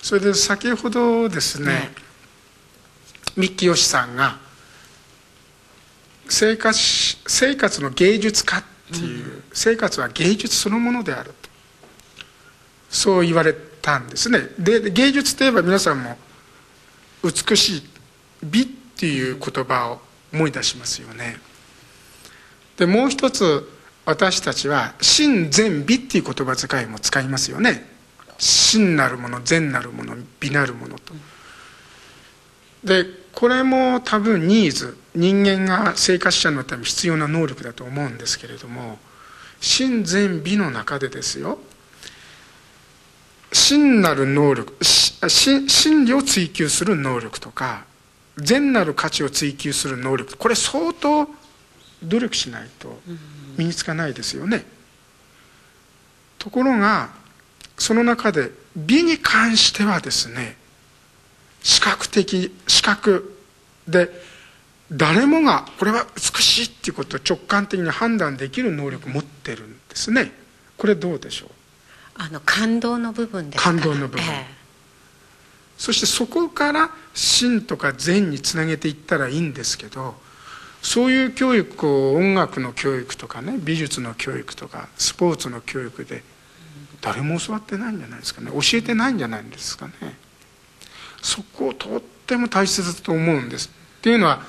それで先ほどですね、三木よしさんが生活の芸術家っていう、生活は芸術そのものであると、そう言われたんですね。で芸術といえば皆さんも美しい美っていう言葉を思い出しますよね。でもう一つ、私たちは真善美っていう言葉遣いも使いますよね。真なるもの、善なるもの、美なるものと。でこれも多分ニーズ、人間が生活者のために必要な能力だと思うんですけれども、真善美の中でですよ、真なる能力、真理を追求する能力とか善なる価値を追求する能力、これ相当努力しないと身につかないですよね。ところがその中で美に関してはですね、視覚で誰もがこれは美しいっていうことを直感的に判断できる能力を持ってるんですね。これどうでしょう。 感動の部分ですか。 感動の部分、そしてそこから真とか善につなげていったらいいんですけど、そういう教育を音楽の教育とかね、美術の教育とかスポーツの教育で誰も教わってないんじゃないですかね。教えてないんじゃないんですかね。そこをとっても大切だと思うんです。っていうのは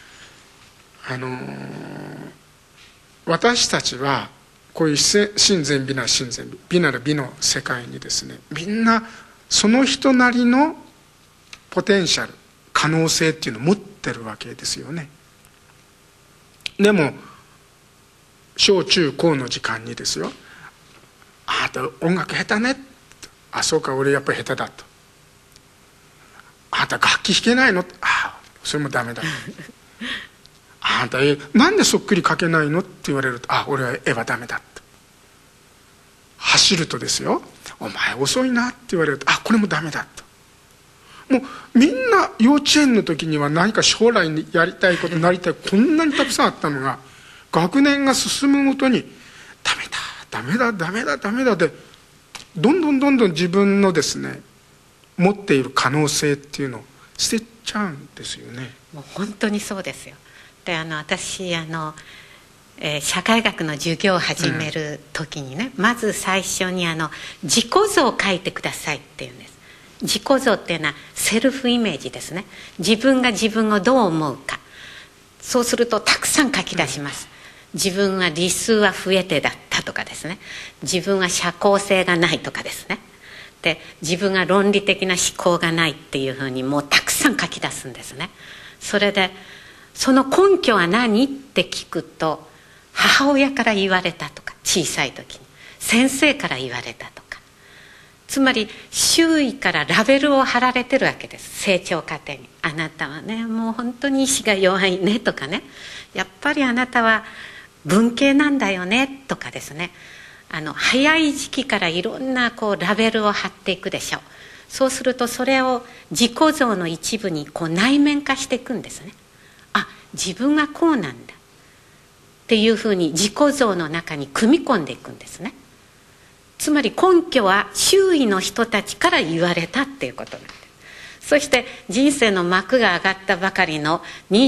私たちはこういう真善美なら真善美、美なら美の世界にですね、みんなその人なりのポテンシャル、可能性っていうのを持ってるわけですよね。でも小中高の時間にですよ、あなた音楽下手ね、あ、そうか、俺やっぱり下手だと。あなた楽器弾けないの、あ、それもダメだと。あなたなんでそっくり描けないのって言われると、あ、俺は絵はダメだと。走るとですよ、お前遅いなって言われると、あ、これもダメだと。もうみんな幼稚園の時には何か将来にやりたいこと、なりたい、こんなにたくさんあったのが、学年が進むごとにダメだダメだダメだダメだで、どんどん自分のですね持っている可能性っていうのを捨てちゃうんですよね。 もう本当にそうですよ。で私社会学の授業を始める時にね、まず最初に自己像を書いてくださいっていうんです。自己像っていうのはセルフイメージですね。自分が自分をどう思うか。そうするとたくさん書き出します。自分は理数は不得手だったとかですね、自分は社交性がないとかですね、で自分は論理的な思考がないっていうふうにもうたくさん書き出すんですね。それでその根拠は何って聞くと、母親から言われたとか、小さい時に先生から言われたとか、つまり周囲からラベルを貼られてるわけです。成長過程に、あなたはねもう本当に意志が弱いねとかね、やっぱりあなたは文系なんだよねとかですね、早い時期からいろんなラベルを貼っていくでしょう。そうするとそれを自己像の一部に内面化していくんですね。あ、自分はこうなんだっていうふうに自己像の中に組み込んでいくんですね。つまり根拠は周囲の人たちから言われたっていうことなんです。そして人生の幕が上がったばかりの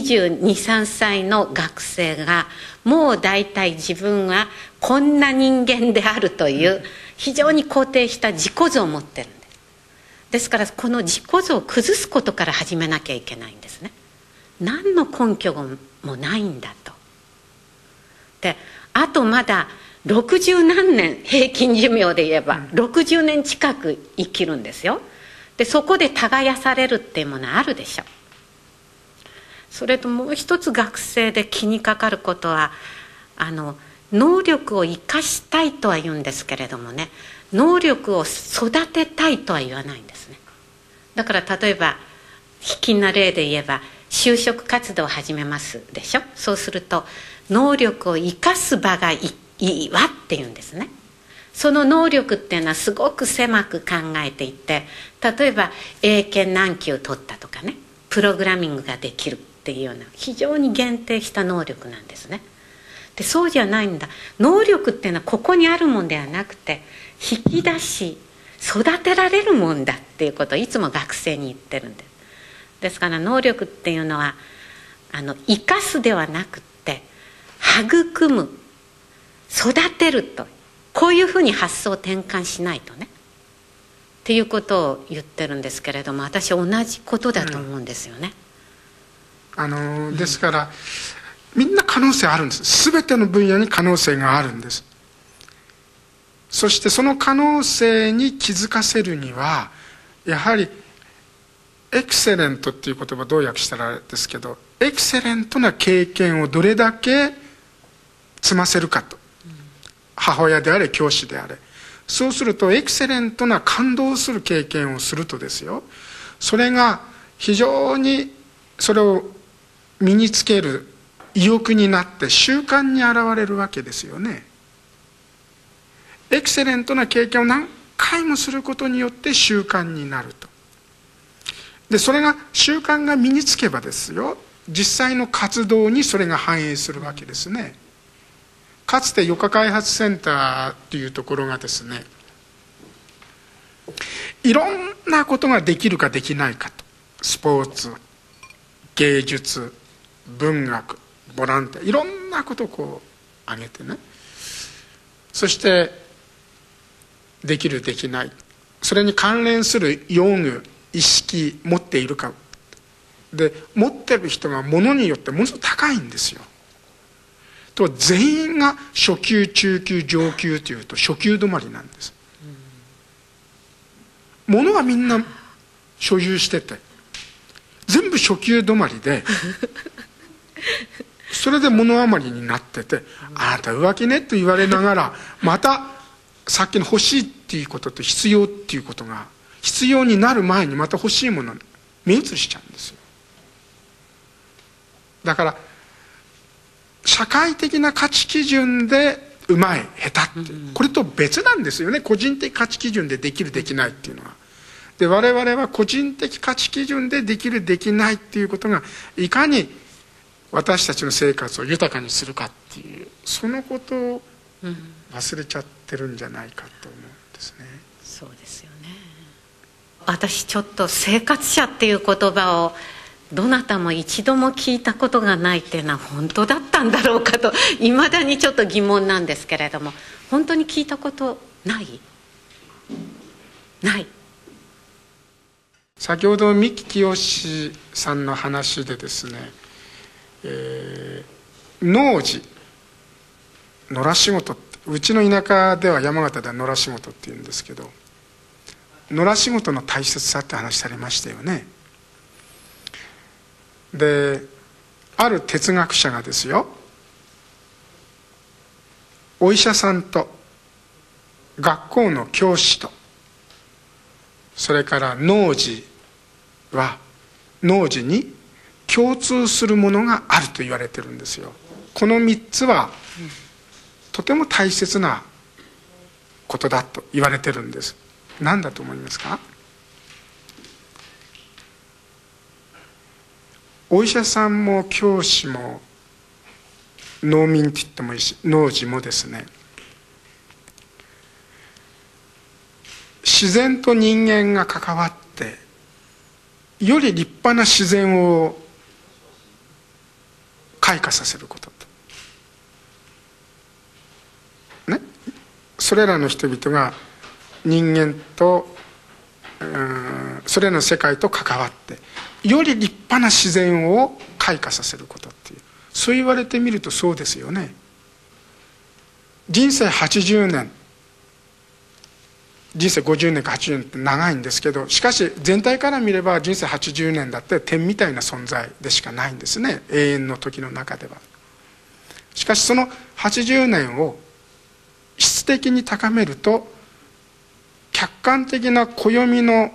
22、23歳の学生がもう大体自分はこんな人間であるという非常に肯定した自己像を持ってるんです。ですからこの自己像を崩すことから始めなきゃいけないんですね。何の根拠もないんだと。であとまだ60何年、平均寿命で言えば60年近く生きるんですよ。でそこで耕されるっていうものあるでしょ。それともう一つ学生で気にかかることは、能力を生かしたいとは言うんですけれどもね、能力を育てたいとは言わないんですね。だから例えば卑近な例で言えば就職活動を始めますでしょ。そうすると能力を生かす場がいいわって言うんですね。その能力っていうのはすごく狭く考えていて、例えば英検何級取ったとかね、プログラミングができるっていうような非常に限定した能力なんですね。でそうじゃないんだ。能力っていうのはここにあるもんではなくて、引き出し育てられるもんだっていうことをいつも学生に言ってるんです。ですから能力っていうのは生かすではなくって育む、育てると、こういうふうに発想を転換しないとねっていうことを言ってるんですけれども、私同じことだと思うんですよね。 ですから、みんな可能性あるんです。全ての分野に可能性があるんです。そしてその可能性に気づかせるにはやはりエクセレントっていう言葉どう訳したらあれですけど、エクセレントな経験をどれだけ積ませるかと、母親であれ教師であれ、そうするとエクセレントな感動する経験をするとですよ、それが非常にそれを身につける意欲になって習慣に現れるわけですよね。エクセレントな経験を何回もすることによって習慣になると。でそれが習慣が身につけばですよ、実際の活動にそれが反映するわけですね。かつて余暇開発センターっていうところがですね、いろんなことができるかできないかと、スポーツ、芸術、文学、ボランティア、いろんなことをこう挙げてね、そしてできるできない、それに関連する用具、意識持っているかで、持ってる人がものによってものすごく高いんですよ。と全員が初級中級上級というと初級止まりなんです。ものはみんな所有してて全部初級止まりでそれで物余りになってて、あなた浮気ねと言われながらまたさっきの欲しいっていうことと必要っていうことが、必要になる前にまた欲しいものに目移りしちゃうんですよ。だから社会的な価値基準でうまい下手って、これと別なんですよね。個人的価値基準でできるできないっていうのは。で我々は個人的価値基準でできるできないっていうことがいかに私たちの生活を豊かにするかっていう、そのことを忘れちゃってるんじゃないかと思うんですね。 そうですよね。私ちょっと生活者っていう言葉をどなたも一度も聞いたことがないっていうのは本当だったんだろうかといまだにちょっと疑問なんですけれども、本当に聞いたことない？ない。 先ほど三木清さんの話でですね、農事、野良仕事って、うちの田舎では山形では野良仕事っていうんですけど、野良仕事の大切さって話されましたよね。である哲学者がですよ、お医者さんと学校の教師とそれから農事は農事に共通するものがあると言われてるんですよ。この3つはとても大切なことだと言われてるんです。何だと思いますか？お医者さんも教師も農民って言ってもいいし、農事もですね、自然と人間が関わってより立派な自然を開花させることとね、それらの人々が人間とそれらの世界と関わってより立派な自然を開花させることっていう、そう言われてみるとそうですよね。人生80年、人生50年か80年って長いんですけど、しかし全体から見れば人生80年だって点みたいな存在でしかないんですね、永遠の時の中では。しかしその80年を質的に高めると、客観的な暦の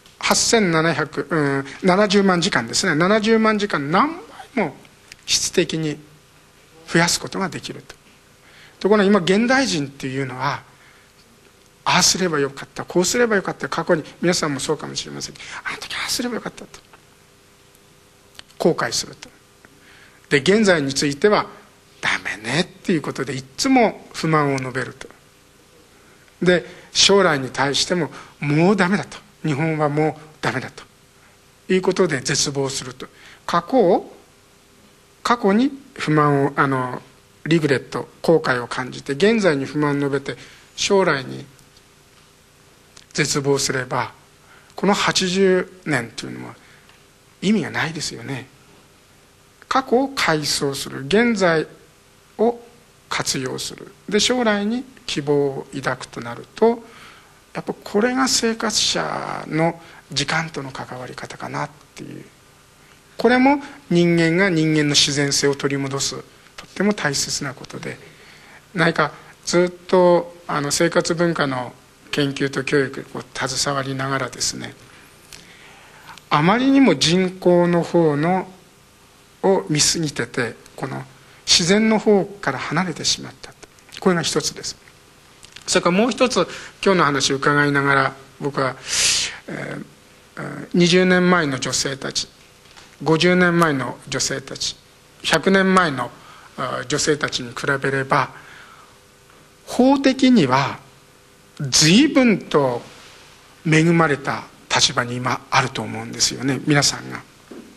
8770万時間ですね、70万時間何倍も質的に増やすことができると。ところが今現代人っていうのは、ああすればよかった、こうすればよかった、過去に皆さんもそうかもしれません、あの時ああすればよかったと後悔すると。で現在についてはダメねっていうことでいつも不満を述べると。 で将来に対してももうダメだと、日本はもうダメだということで絶望すると、過去に不満をリグレット、後悔を感じて現在に不満を述べて将来に絶望すれば、この80年というのは意味がないですよね。過去を回想する、現在を活用する、で将来に希望を抱くとなると、やっぱこれが生活者の時間との関わり方かなっていう、これも人間が人間の自然性を取り戻すとっても大切なことで、何かずっと生活文化の研究と教育を携わりながらですね、あまりにも人工の方を見過ぎてて、この自然の方から離れてしまったと、これが一つです。それからもう一つ、今日の話を伺いながら僕は、20年前の女性たち、50年前の女性たち、100年前の女性たちに比べれば法的には随分と恵まれた立場に今あると思うんですよね。皆さんが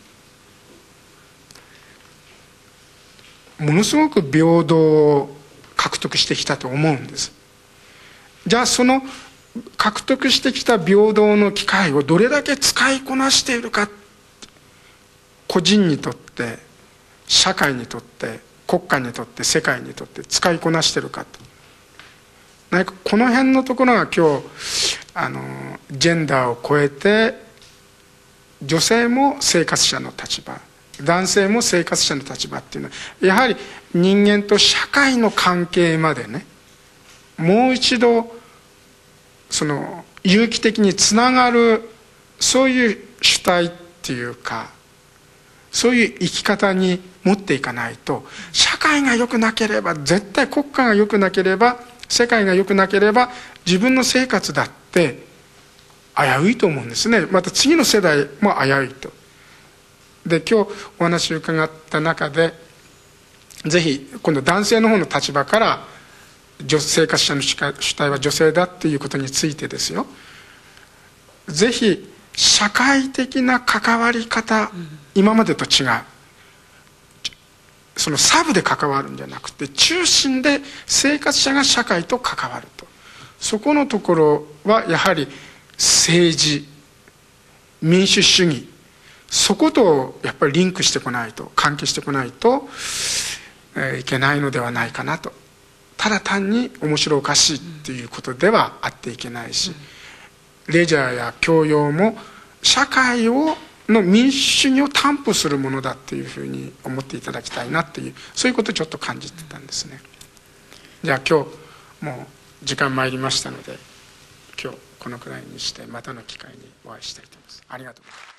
ものすごく平等を獲得してきたと思うんです。じゃあその獲得してきた平等の機会をどれだけ使いこなしているか、個人にとって社会にとって国家にとって世界にとって使いこなしているかと、何かこの辺のところが今日ジェンダーを超えて女性も生活者の立場、男性も生活者の立場っていうのは、やはり人間と社会の関係までね、もう一度その有機的につながる、そういう主体っていうか、そういう生き方に持っていかないと、社会が良くなければ、絶対国家が良くなければ、世界が良くなければ、自分の生活だって危ういと思うんですね。また次の世代も危ういと。で今日お話を伺った中で、ぜひ今度男性の方の立場から生活者の主体は女性だっていうことについてですよ、ぜひ社会的な関わり方、今までと違う、そのサブで関わるんじゃなくて中心で生活者が社会と関わると、そこのところはやはり政治、民主主義、そことやっぱりリンクしてこないと、関係してこないと、いけないのではないかなと。ただ単に面白おかしいっていうことではあっていけないし、レジャーや教養も社会の民主主義を担保するものだっていうふうに思っていただきたいなっていう、そういうことをちょっと感じてたんですね。じゃあ今日もう時間参りましたので、今日このくらいにしてまたの機会にお会いしたいと思います。ありがとうございます。